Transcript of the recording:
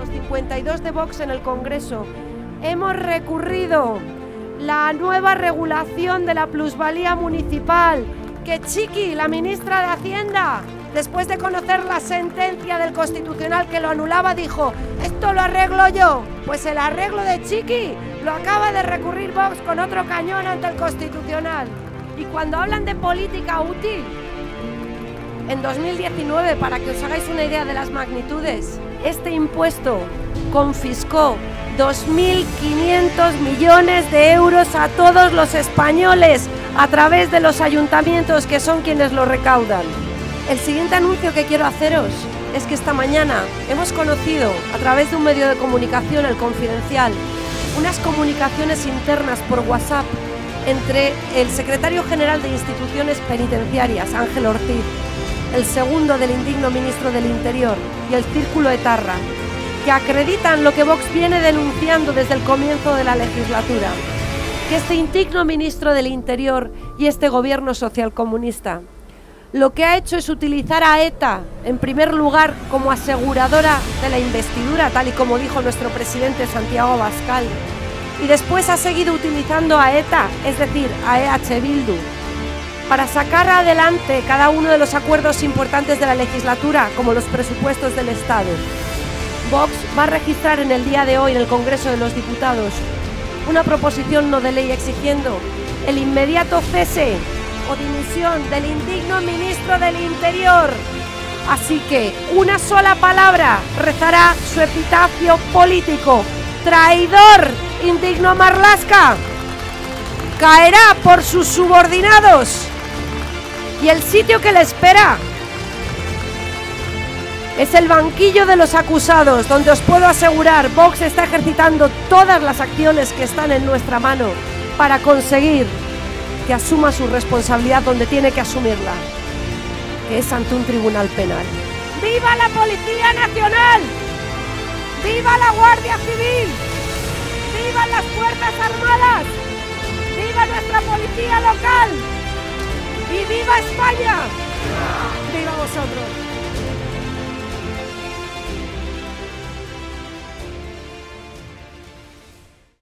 los 52 de Vox en el Congreso, hemos recurrido la nueva regulación de la plusvalía municipal, que Chiqui, la ministra de Hacienda, después de conocer la sentencia del Constitucional que lo anulaba, dijo: esto lo arreglo yo. Pues el arreglo de Chiqui lo acaba de recurrir Vox con otro cañón ante el Constitucional. Y cuando hablan de política útil, en 2019, para que os hagáis una idea de las magnitudes, este impuesto confiscó 2.500 millones de euros a todos los españoles a través de los ayuntamientos, que son quienes lo recaudan. El siguiente anuncio que quiero haceros es que esta mañana hemos conocido, a través de un medio de comunicación, El Confidencial, unas comunicaciones internas por WhatsApp entre el secretario general de Instituciones Penitenciarias, Ángel Ortiz, el segundo del indigno ministro del Interior, y el Círculo Etarra, que acreditan lo que Vox viene denunciando desde el comienzo de la legislatura: que este indigno ministro del Interior y este gobierno socialcomunista lo que ha hecho es utilizar a ETA, en primer lugar, como aseguradora de la investidura, tal y como dijo nuestro presidente Santiago Abascal, y después ha seguido utilizando a ETA, es decir, a EH Bildu, para sacar adelante cada uno de los acuerdos importantes de la legislatura, como los presupuestos del Estado. Vox va a registrar en el día de hoy en el Congreso de los Diputados una proposición no de ley exigiendo el inmediato cese o dimisión del indigno ministro del Interior. Así que una sola palabra rezará su epitafio político: traidor, indigno Marlaska. Caerá por sus subordinados. Y el sitio que le espera es el banquillo de los acusados, donde os puedo asegurar, Vox está ejercitando todas las acciones que están en nuestra mano para conseguir que asuma su responsabilidad donde tiene que asumirla, que es ante un tribunal penal. ¡Viva la Policía Nacional! ¡Viva la Guardia Civil! ¡Viva las Fuerzas Armadas! ¡Viva nuestra policía local! ¡Y viva España! ¡Viva vosotros!